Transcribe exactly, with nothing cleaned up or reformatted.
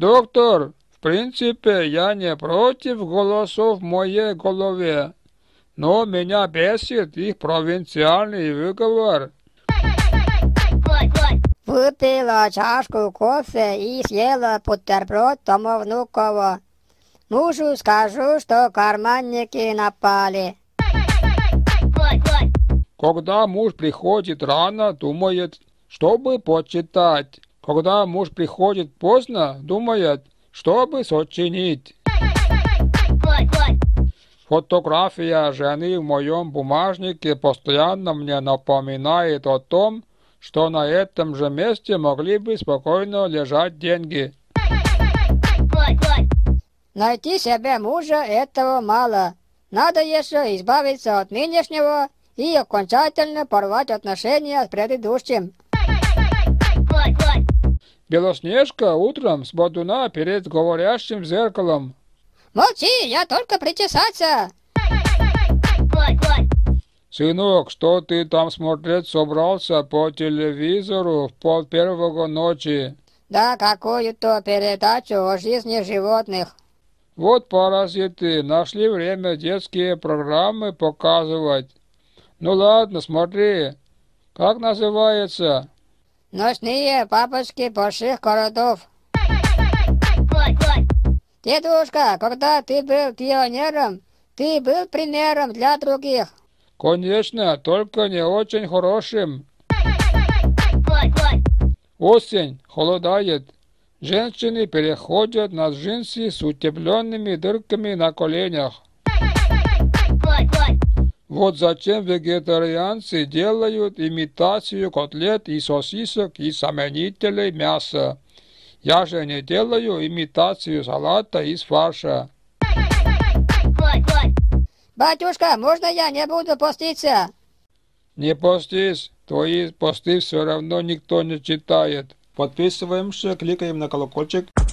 Доктор, в принципе, я не против голосов в моей голове, но меня бесит их провинциальный выговор. Выпила чашку кофе и съела бутерброд дома Внукова. Мужу скажу, что карманники напали. Когда муж приходит рано, думает, чтобы почитать. Когда муж приходит поздно, думает, чтобы сочинить. Фотография жены в моем бумажнике постоянно мне напоминает о том, что на этом же месте могли бы спокойно лежать деньги. Найти себе мужа этого мало. Надо еще избавиться от нынешнего и окончательно порвать отношения с предыдущим. Белоснежка утром с бодуна перед говорящим зеркалом. Молчи, я только причесаться. Сынок, что ты там смотреть собрался по телевизору в пол первого ночи? Да какую-то передачу о жизни животных. Вот паразиты, нашли время детские программы показывать. Ну ладно, смотри. Как называется? Ночные бабочки больших городов. Дедушка, когда ты был пионером, ты был примером для других. Конечно, только не очень хорошим. Осень, холодает. Женщины переходят на джинсы с утепленными дырками на коленях. Вот зачем вегетарианцы делают имитацию котлет и сосисок из заменителей мяса. Я же не делаю имитацию салата из фарша. Батюшка, можно я не буду поститься? Не постись, твои посты все равно никто не читает. Подписываемся, кликаем на колокольчик.